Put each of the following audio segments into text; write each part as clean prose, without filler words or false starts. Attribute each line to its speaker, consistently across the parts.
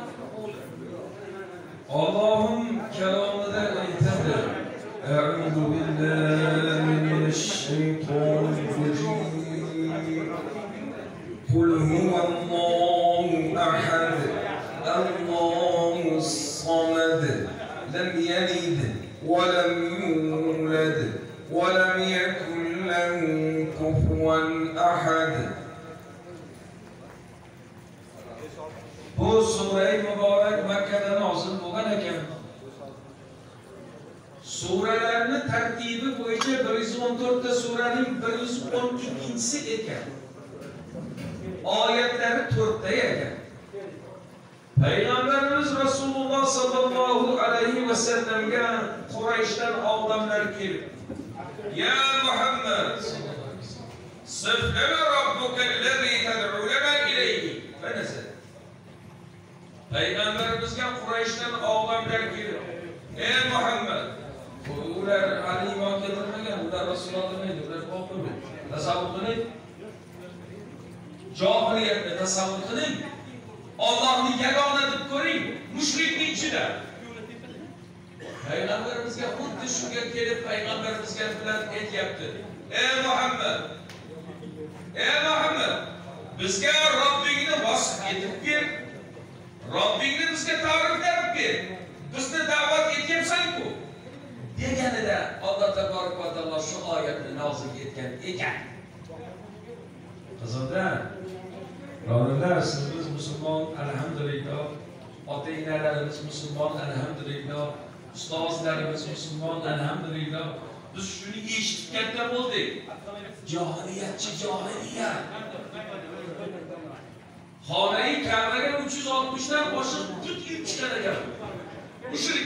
Speaker 1: Allah'ım kelamında ayetinde Eûzu billahi mineşşeytanirracim. Kul huvallahu ahad. Allahus samed. Lem yelid ve lem yulad ve lem yekun lehu kufuven ahad. Bu sure-i mübarek Mekke'de nazil bo'lgan ekan. Suralarning tartibi bo'yicha 114 ta suraning 112-si ekan. Oyatlari 4 ta ekan. Peygamberimiz Resulullah sallallahu aleyhi ve sellem'ga Qurayshdan odamlar kelib, "Ya Muhammed, siflana robbukallazî tad'û lana ileyhi." Fanazal. Peygamberimizga Qurayshdan odamlar kelib, "Ey Muhammed, ular Ali iymon keltirmagan, ular Rasululloh demaydi, ular kofir. Tasavvur qiling. Johiliyatni tasavvur qiling. Allohni yagona deb ko'ring, mushrikning ichida." Peygamberimizga xuddi shunga kelib peygamberimizga bilan aytyapti, "Ey Muhammed, ey Muhammed, bizga Robbingni vasf etib ber. Robbingni bizga ta'riflab ber. Bizni da'vat etyapsan-ku." Deganida Alloh taborak va taolo shu oyatni nozil etgan ekan. Qizimlar, birodarlar, siz musulmon, alhamdulillah. Ota-onalarimiz musulmon, alhamdulillah. Ustozlarimiz musulmon, alhamdulillah. Biz shuni eshitib katta bo'ldik. Johiliyatchi johiliyat. Xonai Ka'baga 360 dan oshiq put yurib chiqar ekan. Mushrik.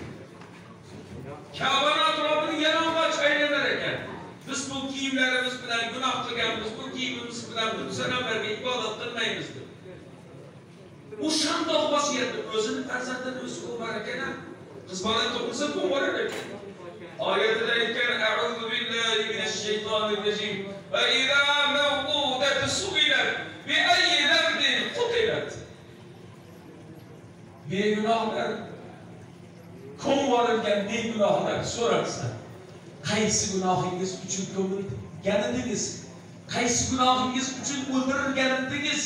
Speaker 1: Ka'bani atrofini yalang'och aylanar ekan. Biz bu kiyimlarimiz bilan gunoh qilganmiz, bu kiyimimiz bilan bu sanamlarga ibodat qilmaymiz deb. U shandoq vasiyatni o'zini farzandini o'zi ko'mar ekan. Qiz bola tug'ilsa ko'mar ekan. Oyatida aytgan A'udhu billahi minash-shaytonir-rajim. Va idza maw'udat su'ilat bi ayyi dhanbin qutilat. Begunohlar ko'mvarilgan begunohlar so'ralsa, qaysi gunohingiz uchun ko'milganingiz, qaysi gunohingiz uchun o'ldirilganingiz?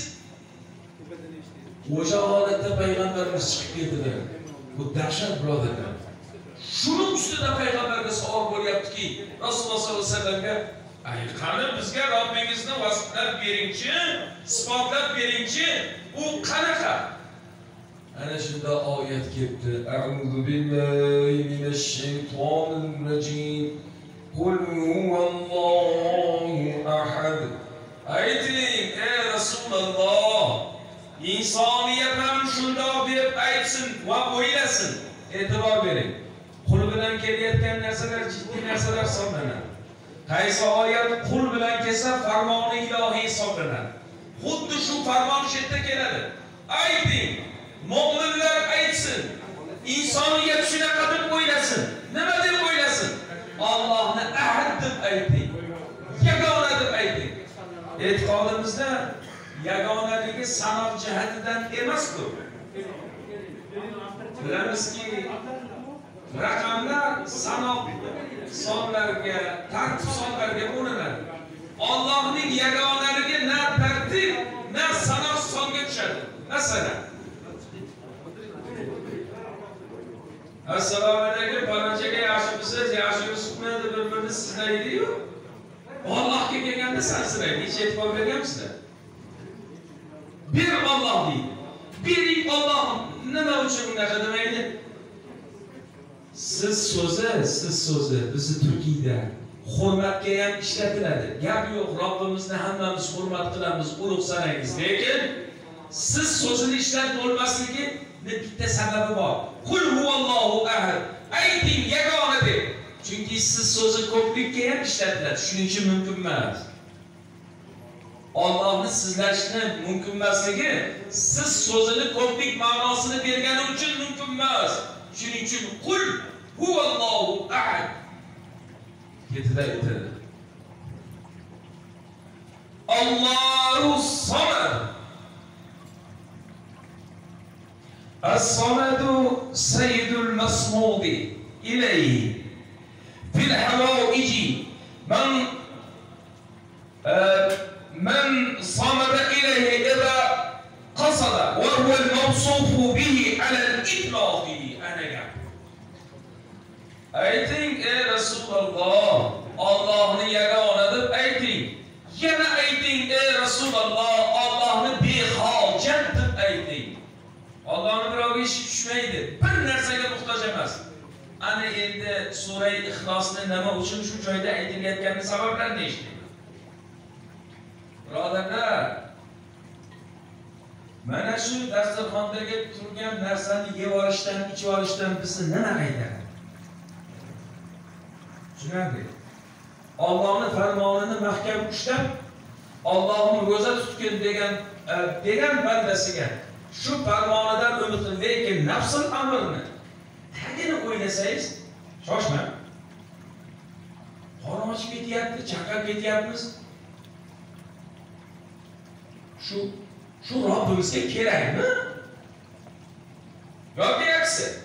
Speaker 1: O'sha holatda payg'ambarimiz chiqib keldilar. Bu dahshat birodarlar. Shuning ustida payg'ambarga savol bo'lyaptiki, Rasululloh sollallohu alayhi vasallamga, "Ay, qani bizga Robbingizni vasflab beringchi, isbotlab beringchi, u qanaqa?" Ana shunda oyat keldi. A'udhu billahi minash-shaytonir-rajim. Qul huvallohu ahad. Ayting, ey Rasululloh, insoniyat ham shundoq deb aytsin va o'ylasin. E'tibor bering. Qul bilan kelayotgan narsalar jiddiy narsalar hisoblanadi. Qaysi oyat qul bilan kelsa farmoni ilohiy hisoblanadi. Xuddi shu farmon shu yerda keladi. Ayting, mo'minlar aytsin, insoniyat shunaqa deb o'ylasin. Nima deb o'ylasin? Allohni ahad deb ayting. Yagona deb ayting. E'tiqodimizda yagonaligi sanoq jihatidan emas-ku. Bilamizki, raqamlar sanoq sonlarga, tartib sonlarga bo'linadi. Allohning yagonaligi na tartib, na sanoq songa tushadi. Masalan, assalomu alaykum, palonchaga yaxshimisiz, yaxshi yuribsizmi deb bir-birini sizlaydi-yu. Allohga kelganda sansiraydi, hech e'tibor berganmisizlar? Bir Alloh deydi. Biring Alloh nima uchun unaqa demaydi? Siz so'zi bizni Turkiyada hurmatga ham ishlatiladi. Gap yo'q, Robbimizni hammamiz hurmat qilamiz, ulug' sanaymiz. Lekin siz so'zini ishlatib bo'lmasligi bitta sababi bor. Qul huvallohu ahad. Ayting yagona deb. Chunki siz so'zi ko'plikka ham ishlatiladi. Shuning uchun mumkin emas. Allohni sizlashni mumkin emasligi siz so'zini ko'plik ma'nosini bergani uchun mumkin emas. Shuning uchun qul huvallohu ahad. Ketida aytadi. Allohu samad. As-samadu sayyidul masmudi ilayhi fil hawaiji من صمد إليه إذا قصد وهو الموصوف به على الإطلاق. أنا يعني ayting ey Rasululloh, Allohni yagona deb ayting. Yana ayting ey Rasululloh, Allohni behojat deb ayting. Allohni birovga ishi tushmaydi, bir narsaga muhtoj emas. Ana endi sura Ixlosni nima uchun shu joyda aytilayotgani sabablarini eshitdik. Birodarlar, mana shu dasturxondagi turgan narsani yeb olishdan, ichib olishdan bizni nima qaytaradi? Tushunarli. Allohning farmonini mahkam ushlab, Allohni ro'za tutgan degan bandasiga shu farmonidan umid, lekin nafsul amrni tagini o'ylasangiz, shoshmang. Qorin ochib ketyapti, chaqab ketyapmiz. Şu Rabbimizga kerakmi? Yoki aksi.